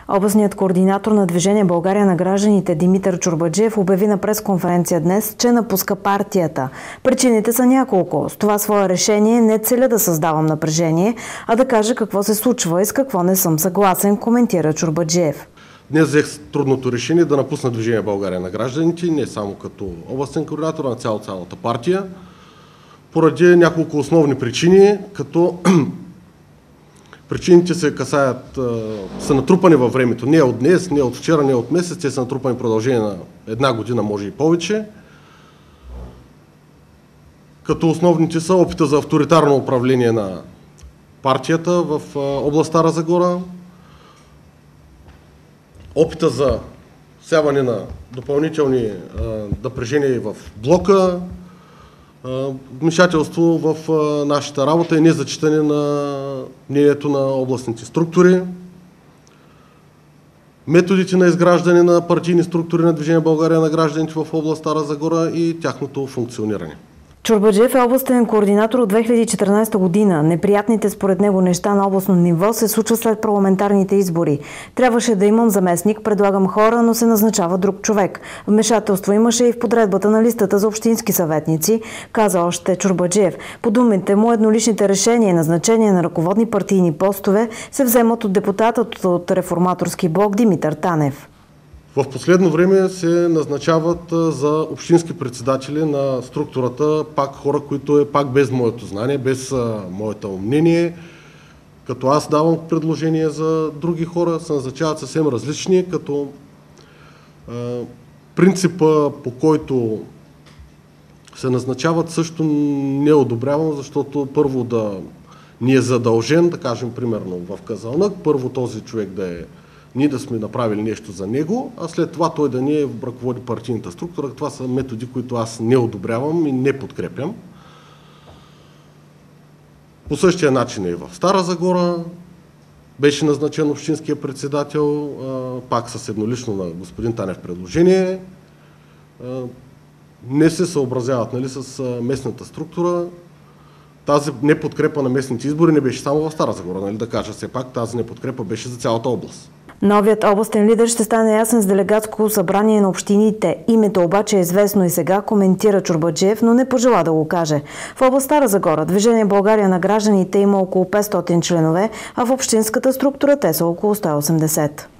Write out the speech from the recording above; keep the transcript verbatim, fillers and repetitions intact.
Областният координатор на Движение България на гражданите Димитър Чорбаджиев обяви на пресконференция днес, че напуска партията. Причините са няколко. С това свое решение не целя да създавам напрежение, а да кажа какво се случва и с какво не съм съгласен, коментира Чорбаджиев. Днес взех трудното решение да напусна Движение България на гражданите, не само като областен координатор, а на цяло цялата партия, поради няколко основни причини, като причините се касаят, са натрупани във времето. Не от днес, не от вчера, не от месец, те са натрупани в продължение на една година, може и повече. Като основните са опита за авторитарно управление на партията в област Стара Загора, опита за всяване на допълнителни напрежения в блока, вмешателство в нашата работа и незачитане на мнението на областните структури, методите на изграждане на партийни структури на Движение България на гражданите в област Стара Загора и тяхното функциониране. Чорбаджиев е областен координатор от две хиляди и четиринадесета година. Неприятните според него неща на областно ниво се случват след парламентарните избори. Трябваше да имам заместник, предлагам хора, но се назначава друг човек. Вмешателство имаше и в подредбата на листата за общински съветници, каза още Чорбаджиев. По думите му, едноличните решения и назначения на ръководни партийни постове се вземат от депутатът от реформаторски блок Димитър Танев. В последно време се назначават за общински председатели на структурата пак хора, които е пак без моето знание, без моето мнение. Като аз давам предложения за други хора, се назначават съвсем различни, като е, принципа, по който се назначават, също не одобрявам, защото първо да ни е задължен, да кажем примерно в Казанлък, първо този човек да е ние да сме направили нещо за него, а след това той да ни е ръководи партийната структура. Това са методи, които аз не одобрявам и не подкрепям. По същия начин и в Стара Загора беше назначен общинския председател, пак с еднолично на господин Танев предложение. Не се съобразяват, нали, с местната структура. Тази неподкрепа на местните избори не беше само в Стара Загора, нали, да кажа все пак, тази неподкрепа беше за цялата област. Новият областен лидер ще стане ясен с делегатско събрание на общините. Името обаче е известно и сега, коментира Чорбаджиев, но не пожела да го каже. В област Стара Загора Движение България на гражданите има около петстотин членове, а в общинската структура те са около сто и осемдесет.